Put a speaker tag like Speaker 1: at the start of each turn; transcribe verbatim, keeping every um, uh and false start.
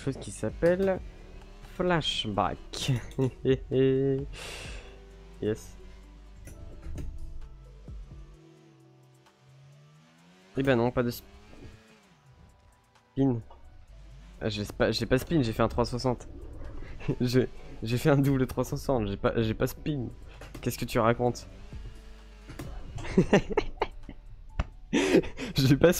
Speaker 1: chose qui s'appelle flashback. Yes. Eh ben non, pas de spin. Ah, j'ai pas, j'ai pas spin, j'ai fait un trois cent soixante. J'ai fait un double trois cent soixante, j'ai pas, j'ai pas spin. Qu'est-ce que tu racontes? J'ai pas